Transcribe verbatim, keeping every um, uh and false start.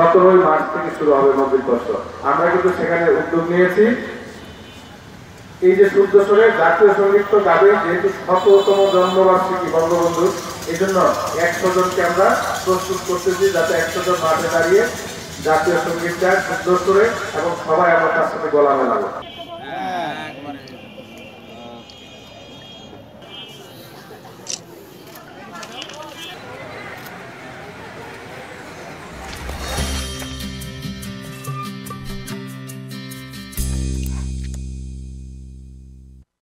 সতেরোই মার্চ থেকে শুরু হবে নবীন বর্ষ। আমরা কিন্তু সেখানে উদ্যোগ নিয়েছি। এই যে শুদ্ধ স্বরে জাতীয় সঙ্গীত তো গাবে, যেহেতু শততম জন্মবার্ষিকী বঙ্গবন্ধুর, এই জন্য একশো জনকে আমরা প্রস্তুত করতেছি, যাতে একশো জন মাঠে দাঁড়িয়ে জাতীয় সঙ্গীত গায় শুদ্ধ স্বরে এবং সবাই আমরা তার সাথে গলা মেলাবো।